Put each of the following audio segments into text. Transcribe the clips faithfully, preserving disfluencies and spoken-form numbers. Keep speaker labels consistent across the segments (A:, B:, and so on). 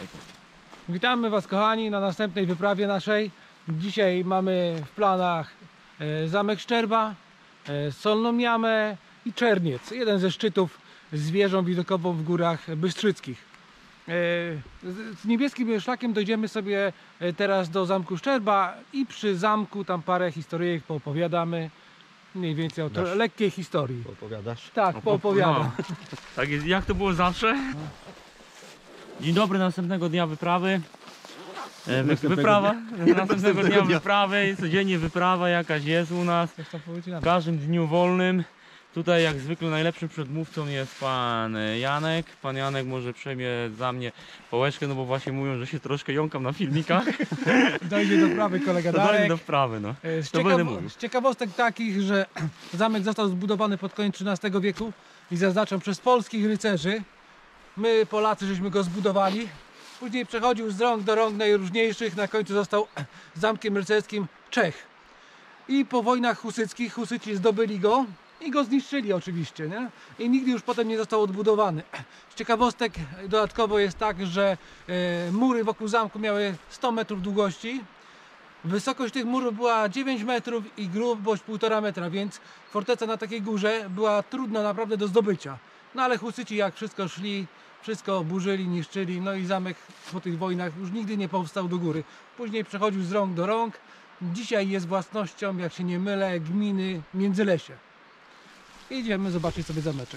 A: Witamy Was, kochani, na następnej wyprawie naszej. Dzisiaj mamy w planach e, zamek Szczerba, e, Solną Jamę i Czerniec. Jeden ze szczytów z wieżą widokową w górach bystrzyckich. E, z, z niebieskim szlakiem dojdziemy sobie teraz do zamku Szczerba i przy zamku tam parę historyjek poopowiadamy. Mniej więcej o to, lekkiej historii.
B: Opowiadasz?
A: Tak, poopowiadam.
C: No. Tak jest, jak to było zawsze? Dzień dobry, następnego dnia wyprawy. E, wy,
B: Następnego
C: wyprawa,
B: dnia?
C: następnego, następnego dnia,
B: dnia
C: wyprawy, codziennie wyprawa jakaś jest u nas. W każdym dniu wolnym. Tutaj jak zwykle najlepszym przedmówcą jest pan Janek. Pan Janek może przejmie za mnie pałeczkę, no bo właśnie mówią, że się troszkę jąkam na filmikach.
A: Dojdzie do wprawy kolega
C: To dojdzie
A: Darek.
C: do wprawy, no.
A: Z,
C: To
A: ciekaw
C: będę mówił.
A: z ciekawostek takich, że zamek został zbudowany pod koniec trzynastego wieku i zaznaczam przez polskich rycerzy. My Polacy żeśmy go zbudowali. Później przechodził z rąk do rąk najróżniejszych. Na końcu został zamkiem rycerskim Czech. I po wojnach husyckich Husyci zdobyli go i go zniszczyli oczywiście, nie? I nigdy już potem nie został odbudowany. Z ciekawostek dodatkowo jest tak, że e, mury wokół zamku miały sto metrów długości. Wysokość tych murów była dziewięć metrów i grubość półtora metra, więc forteca na takiej górze była trudna naprawdę do zdobycia. No ale Husyci jak wszystko szli, wszystko burzyli, niszczyli, no i zamek po tych wojnach już nigdy nie powstał do góry. Później przechodził z rąk do rąk. Dzisiaj jest własnością, jak się nie mylę, gminy Międzylesie. Idziemy zobaczyć sobie zameczek.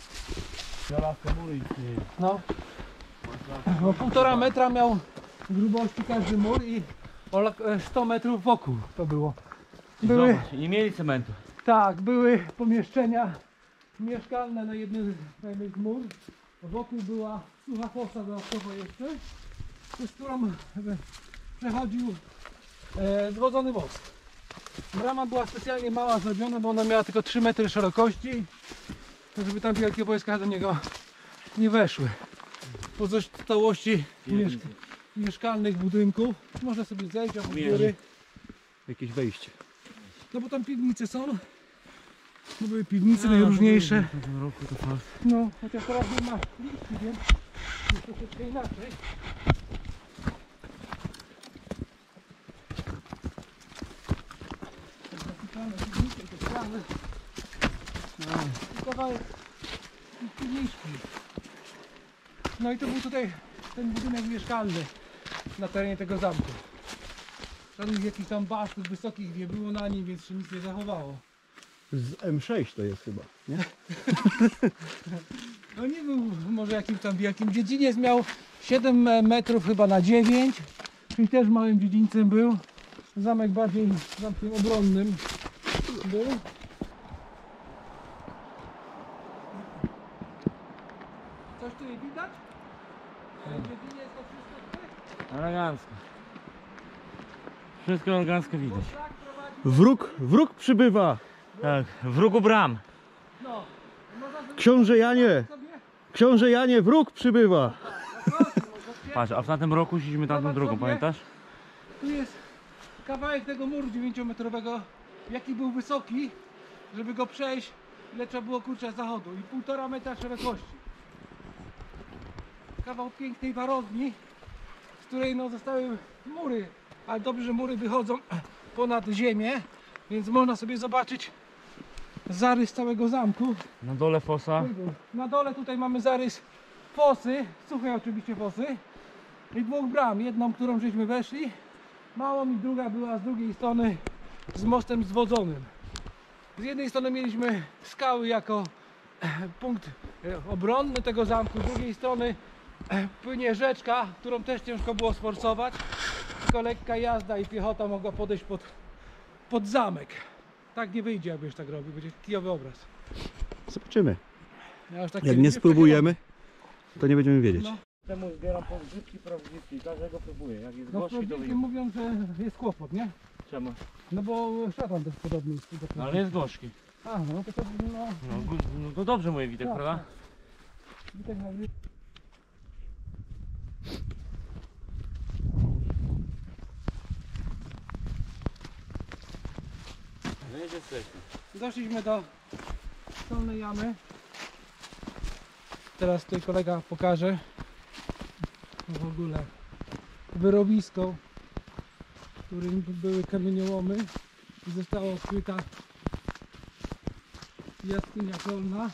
A: No. Bo półtora metra miał grubości każdy mur i sto metrów wokół to było. Były,
C: Zobacz, nie mieli cementu.
A: tak, były pomieszczenia mieszkalne na jednym z mur. Wokół była sucha fosa dodatkowo jeszcze, przez którą przechodził e, zwodzony most. Brama była specjalnie mała zrobiona, bo ona miała tylko trzy metry szerokości, żeby tam wielkie wojska do niego nie weszły. Pozostałości mieszka mieszkalnych budynków. Można sobie zejść od góry.
B: Jakieś wejście.
A: No bo tam piwnice są. To były piwnice najróżniejsze. No, chociaż teraz nie ma liści, więc jest troszeczkę inaczej. Kawałek piwniczki. No i to był tutaj ten budynek mieszkalny na terenie tego zamku. Żadnych jakichś tam basztów wysokich nie było na nim, więc się nic nie zachowało.
B: Z M sześć to jest chyba, nie?
A: No nie był może jakimś tam wielkim. Dziedziniec miał siedem metrów chyba na dziewięć, czyli też małym dziedzińcem był. Zamek bardziej zamkiem obronnym był. Coś tu nie widać? Dziedziniec to wszystko tutaj?
C: Elegancko. Wszystko elegancko widać.
A: Szlak prowadzi...
B: Wróg, wróg przybywa!
C: Tak, wróg u bram.
A: No, można sobie
B: Książę Janie!
A: sobie...
B: Książę Janie, wróg przybywa!
C: Patrz, a w tamtym roku szliśmy tamtą
A: Zobacz
C: drogą,
A: sobie.
C: pamiętasz?
A: Tu jest kawałek tego muru dziewięciometrowego, jaki był wysoki, żeby go przejść, ile trzeba było kurczę z zachodu i półtora metra szerokości. Kawał pięknej warowni, z której no zostały mury, ale dobrze, że mury wychodzą ponad ziemię, więc można sobie zobaczyć zarys całego zamku.
C: Na dole fosa.
A: Na dole tutaj mamy zarys fosy, suchej oczywiście fosy i dwóch bram, jedną, którą żeśmy weszli, małą, i druga była z drugiej strony z mostem zwodzonym. Z jednej strony mieliśmy skały jako punkt obronny tego zamku, z drugiej strony płynie rzeczka, którą też ciężko było sforsować, tylko lekka jazda i piechota mogła podejść pod, pod zamek. Tak nie wyjdzie, jakbyś tak robił, będzie kijowy obraz.
B: Zobaczymy.
A: Ja już tak
B: Jak nie spróbujemy, to nie będziemy wiedzieć.
A: No.
C: Temu zbieram podgrzybki, prawdziwki, każdego próbuję. Jak jest
A: No
C: gorzki, to
A: prawdziwie
C: wyjdzie.
A: mówią, że jest kłopot, nie?
C: Czemu?
A: No bo szatan też podobny jest.
C: No, ale jest gorzki.
A: A, no to to no...
C: No, gu- no to dobrze mówię, Witek,
A: Tak,
C: prawda?
A: Witek mówi.
C: No i jesteśmy.
A: Doszliśmy do Solnej Jamy. Teraz tutaj kolega pokaże. w ogóle wyrobisko, w którym były kamieniołomy i została odkryta jaskinia solna.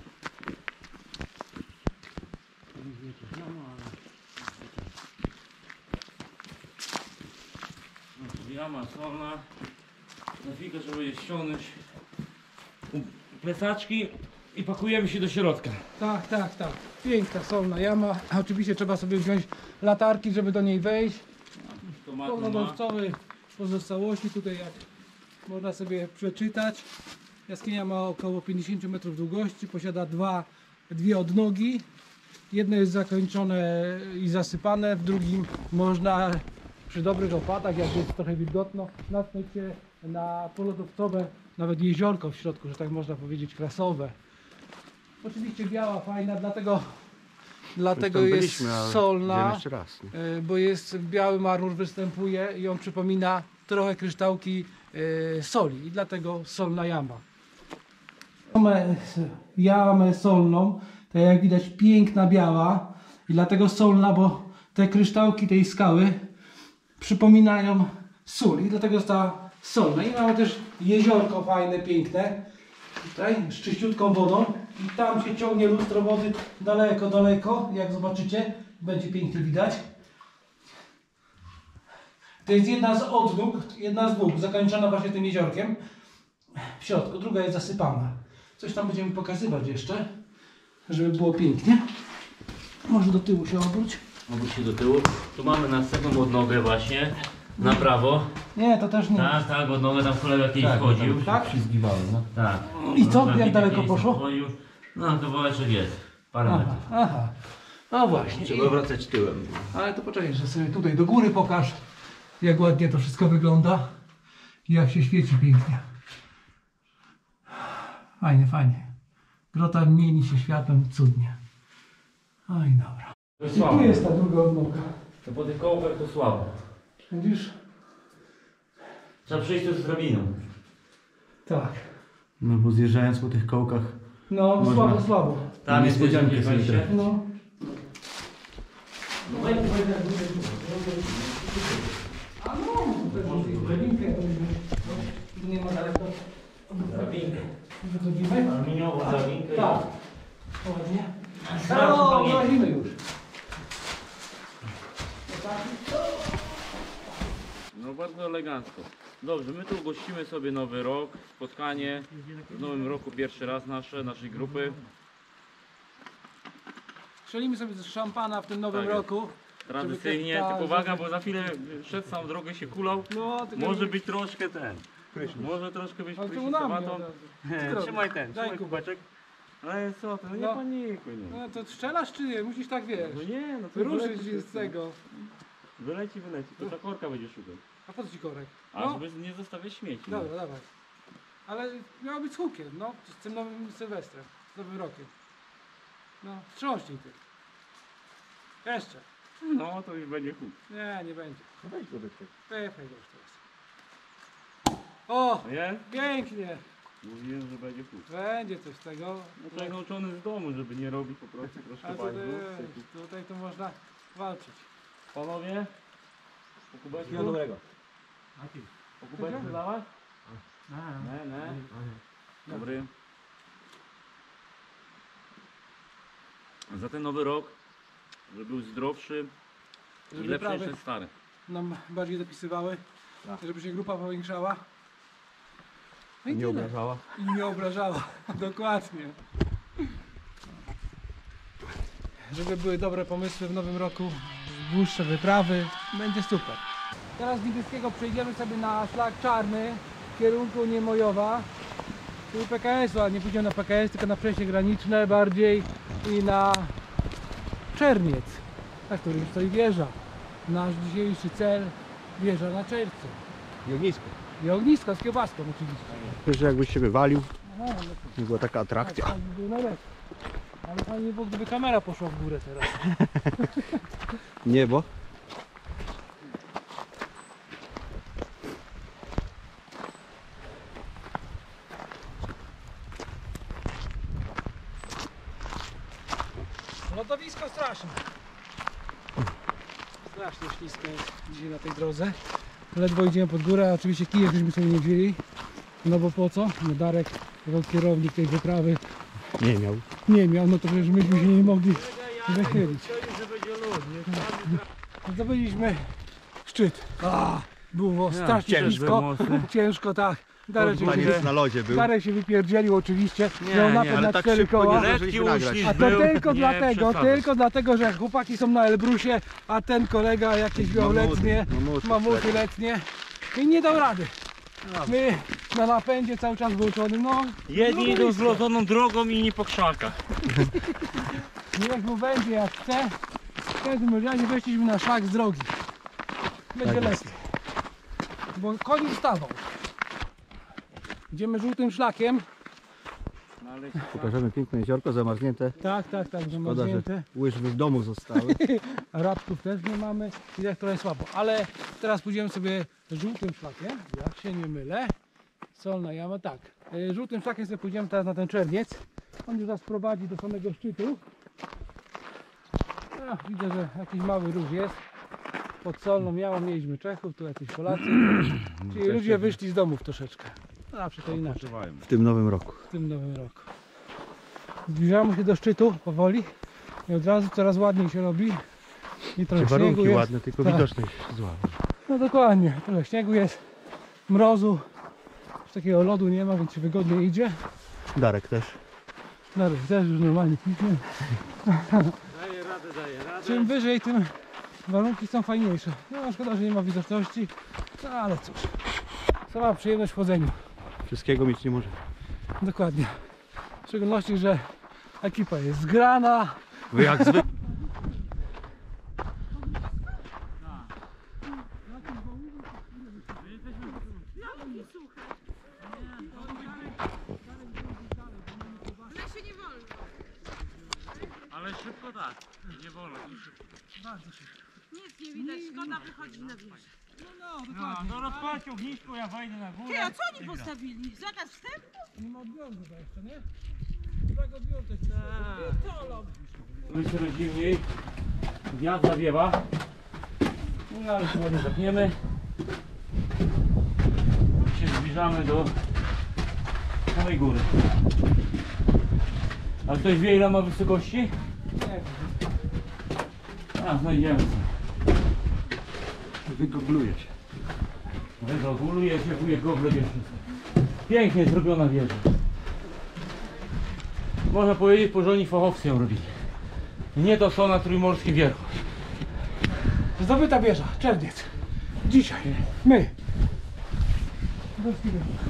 C: Jama solna. Na chwilkę, żeby ściągnąć plecaczki i pakujemy się do środka.
A: Tak, tak, tak. Piękna solna jama. Oczywiście trzeba sobie wziąć latarki, żeby do niej wejść.
C: Tomatu ma.
A: Pełnodawcowej pozostałości tutaj, jak można sobie przeczytać. Jaskinia ma około pięćdziesiąt metrów długości, posiada dwa, dwie odnogi. Jedno jest zakończone i zasypane, w drugim można przy dobrych opadach, jak jest trochę wilgotno, natknąć się na polodowcowe, nawet jeziorko w środku, że tak można powiedzieć, krasowe. Oczywiście biała, fajna, dlatego, dlatego
B: Tam
A: jest
B: byliśmy, ale
A: solna.
B: idziemy jeszcze raz, nie?
A: Y, bo jest biały marmur, występuje i on przypomina trochę kryształki y, soli i dlatego solna jama. Mamy jamę solną, to jak widać piękna biała i dlatego solna, bo te kryształki tej skały przypominają sól i dlatego jest ta solna. I mamy też jeziorko fajne, piękne tutaj z czyściutką wodą i tam się ciągnie lustro wody daleko, daleko, jak zobaczycie, będzie pięknie widać. To jest jedna z odnóg, jedna z dwóch, zakończona właśnie tym jeziorkiem w środku, druga jest zasypana. Coś tam będziemy pokazywać jeszcze, żeby było pięknie. Może do tyłu się obróć.
C: Obróć się do tyłu. Tu mamy następną odnogę właśnie. Na prawo.
A: Nie, to też nie.
C: Tak, tak, odnogę tam kolega kiedyś chodził.
A: Tak?
C: No. Tak.
A: I co?
C: Kolega
A: Jak daleko
C: kiedyś
A: poszło?
C: chodził. No, kawałeczek jest. Parę
A: Aha,
C: metrów.
A: aha. No właśnie.
B: Trzeba wracać tyłem.
A: Ale to poczekaj, że sobie tutaj do góry pokaż, jak ładnie to wszystko wygląda i jak się świeci pięknie. Fajnie, fajnie. Grota mieni się światłem cudnie. Oj, dobra.
C: To jest
A: I tu
C: słabo.
A: jest ta druga odnoga.
C: To po tych kołkach to słabo.
A: Widzisz?
C: Trzeba przejść tu z drabiną.
A: Tak.
B: No bo zjeżdżając po tych kołkach.
A: No,
B: Można.
A: słabo, słabo.
C: Tam jest
B: niespodziankę
C: jakieś
B: sobie
C: wejście.
B: trafić.
A: No.
C: No wejdź, wejdź,
A: A no, to jest drabinkę, to jest- nie ma daleko.
C: drabinkę.
A: Wychodzimy?
C: Aluminiową drabinkę.
A: Tak. Ładnie.
C: Sprawdź,
A: O,
C: pamiętaj.
A: wychodzimy już.
C: No bardzo elegancko. Dobrze, my tu gościmy sobie nowy rok, spotkanie w nowym roku, pierwszy raz nasze, naszej grupy.
A: Strzelimy sobie z szampana w tym nowym
C: Tak jest.
A: roku.
C: Tradycyjnie,
A: Tak,
C: tylko uwaga,
A: żeby-
C: bo za chwilę szedł sam drogę się kulał.
A: No, tylko
C: Może
A: nie-
C: być troszkę ten. Może troszkę być
A: Ale to
C: prysznic
A: na
C: z
A: mnie.
C: sabatą.
A: od razu.
C: He, Trzymaj ten,
A: Daj
C: trzymaj
A: kubek.
C: kubeczek. Ale co ty, no nie
A: No.
C: panikuj no.
A: No to strzelasz czy nie? Musisz tak, wiesz,
C: No nie, no to
A: wyruszyć
C: wyleci
A: się z tego.
C: Wyleci, wyleci, to ta korka będzie szukać.
A: A po co ci korek?
C: A
A: No,
C: żeby nie zostawiać śmieci. no.
A: dobra, dawaj. Ale miało być z hukiem, no, z tym nowym Sylwestrem, z nowym rokiem. No, wstrząśnij ty. Jeszcze.
C: No to już będzie huk.
A: Nie, nie będzie.
B: Weź go wypchaj.
A: Wypchaj go już teraz. O,
C: No nie?
A: pięknie.
C: Mówiłem, że będzie huk.
A: Będzie coś z tego.
C: No człowiek nauczony z domu, żeby nie robić po prostu
A: A
C: troszkę
A: tutaj,
C: baźbu.
A: tutaj to można walczyć.
C: Panowie? Po kubeczku?
B: Ja dobrego.
C: Po kubeczku dawać? Nie, nie. Dobry. Za ten nowy rok, żeby był zdrowszy i
A: Żeby
C: lepszy niż
A: prawy
C: ten stary.
A: nam bardziej dopisywały,
B: Tak.
A: żeby się grupa powiększała. No i
B: Nie
A: tyle.
B: obrażała.
A: I nie obrażała. Dokładnie. Żeby były dobre pomysły w nowym roku, dłuższe wyprawy, będzie super. Teraz z Niebieskiego przejdziemy sobie na szlak czarny w kierunku Niemojowa. Tu P K S-u, ale nie pójdziemy na P K S, tylko na przejście graniczne bardziej i na Czerniec, na którym stoi wieża. Nasz dzisiejszy cel, wieża na Czerwcu.
B: I ognisko.
A: I ognisko z kiełbaską oczywiście.
B: Wiesz, że jakbyś się wywalił,
A: No, no,
B: nie była taka atrakcja.
A: tak, by było najlepiej. Ale fajnie było, gdyby kamera poszła w górę teraz.
B: Niebo.
A: Lodowisko straszne. Strasznie ślisko jest dzisiaj na tej drodze. Ledwo idziemy pod górę, a oczywiście kijek żeśmy sobie nie wzięli. No bo po co? No Darek, jako kierownik tej wyprawy,
B: Nie miał.
A: nie miał, no to przecież myśmy się nie mogli wychylić. Zdobyliśmy szczyt. A, było strasznie
C: ciężko,
A: ślisko,
C: mocno.
A: ciężko, tak. Darek się,
B: Paniec na lodzie był.
A: Darek się wypierdzielił oczywiście,
C: Nie,
A: miał
C: nie,
A: napęd
B: ale
A: na
B: tak
A: cztery
B: szybko
A: koła.
B: nie
C: Letki
B: zdążyliśmy nagrać.
C: uślizg
A: A to
C: był,
A: tylko
C: nie
A: dlatego,
C: przesadzaj.
A: tylko dlatego, że chłopaki są na Elbrusie, a ten kolega jakieś miał
B: Mamuty,
A: letnie,
B: mamuty,
A: mamuty letnie i nie dał rady. My na napędzie cały czas włączony, no.
C: Jedni
A: no
C: idą
A: blisko.
C: zlodzoną drogą, inni po krzakach.
A: Niech mu będzie jak chce. W każdym razie weszliśmy na szlak z drogi. Będzie
B: Tak jest.
A: lepiej. Bo koń wstawał. Idziemy żółtym szlakiem.
B: Pokażemy piękne jeziorko, zamarznięte.
A: Tak, tak, tak,
B: Szkoda, że
A: zamarznięte.
B: łyżwy w domu zostały.
A: A rabków też nie mamy i tak trochę słabo. Ale teraz pójdziemy sobie żółtym szlakiem, jak się nie mylę. Solna jama, tak. E, Żółtym szlakiem sobie pójdziemy teraz na ten czerniec. On już nas prowadzi do samego szczytu. A, widzę, że jakiś mały róż jest. Pod Solną Jamą mieliśmy Czechów, tu jacyś Polacy. Czyli ludzie wyszli z domów troszeczkę. Zawsze to inaczej
B: W tym nowym roku.
A: w tym nowym roku. Zbliżamy się do szczytu powoli i od razu coraz ładniej się robi. I trochę śniegu
B: Warunki
A: jest.
B: ładne, tylko
A: Tak.
B: widoczność zła.
A: No dokładnie, tyle śniegu jest, mrozu, już takiego lodu nie ma, więc się wygodnie idzie.
B: Darek też.
A: No też już normalnie pięknie.
C: Daje radę, daje radę.
A: Czym wyżej, tym warunki są fajniejsze. No szkoda, że nie ma widoczności, no ale cóż. Sama przyjemność w chodzeniu,
B: Wszystkiego mieć nie może.
A: dokładnie. W szczególności, że ekipa jest zgrana.
B: Wy jak zwykle.
C: Ale szybko tak, nie wolno.
D: Nic nie widać, szkoda wychodzi na wieżę.
A: No, no,
C: No,
A: dokładnie.
C: to rozpalcie ognisko, ja wejdę na górę.
D: Ty, a co oni postawili? Zakaz wstępu?
A: Nie ma odbioru chyba jeszcze, nie? Tak odbioru też.
C: Tu się rozdziwniej. Wiatr zawiewa. No ale się ładnie zapniemy. I się zbliżamy do samej góry. A ktoś wie, ile ma wysokości?
A: Nie wiem.
C: A, znajdziemy sobie.
B: Wygoogluję się.
C: Wygoguluje się, wujek gogle wiesz. Pięknie zrobiona wieża. Można powiedzieć, porządni fachowcy ją robili. Nie to co na trójmorskim wierchu.
A: Zdobyta wieża, czerwiec. Dzisiaj. My. Polski wieża.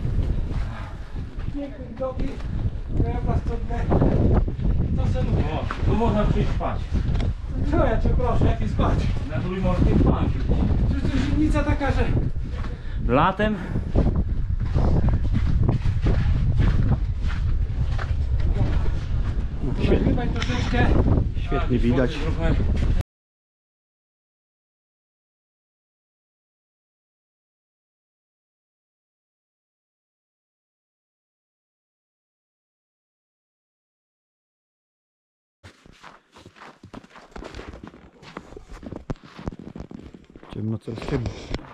A: Piękne widoki. Krajobraz cudny. To se lubię.
C: O, tu można przyjść spać.
A: No ja cię proszę, jakie spać.
C: Na trójmorskim banku.
A: Przecież to zimnica taka, że...
C: Latem
B: Świetnie,
A: Nagrywaj troszeczkę.
B: świetnie widać.
C: trochę.
B: Ciemno, coraz ciemno.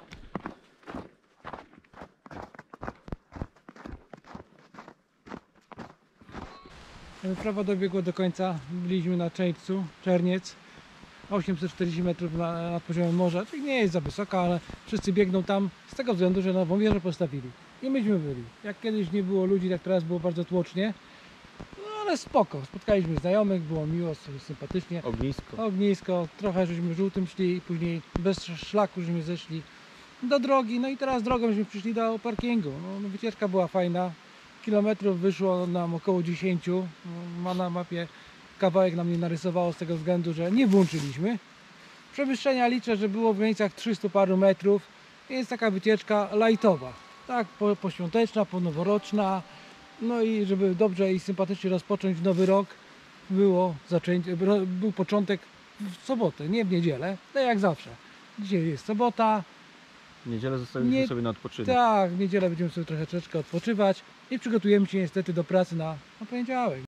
A: Wyprawa dobiegła do końca. Byliśmy na Czerwcu, Czerniec. osiemset czterdzieści metrów na- nad poziomem morza, czyli nie jest za wysoka, ale wszyscy biegną tam z tego względu, że nową wieżę postawili. I myśmy byli. Jak kiedyś nie było ludzi, tak teraz było bardzo tłocznie. No ale spoko. Spotkaliśmy znajomych, było miło, sympatycznie.
B: Ognisko.
A: Ognisko, trochę żeśmy żółtym szli, później bez szlaku żeśmy zeszli do drogi, no i teraz drogą żeśmy przyszli do parkingu. No, no, wycieczka była fajna, kilometrów wyszło nam około dziesięć, no, ma na mapie kawałek nam nie narysowało z tego względu, że nie włączyliśmy. Przewyższenia liczę, że było w granicach trzystu paru metrów, jest taka wycieczka lightowa, tak, po, poświąteczna, ponoworoczna, no i żeby dobrze i sympatycznie rozpocząć nowy rok, było zaczęcie, był początek w sobotę, nie w niedzielę, tak jak zawsze. Dzisiaj jest sobota,
B: Niedzielę zostawiliśmy
A: Nie-
B: sobie na odpoczynek.
A: tak, w niedzielę będziemy sobie trochę troszeczkę odpoczywać i przygotujemy się niestety do pracy na, na poniedziałek.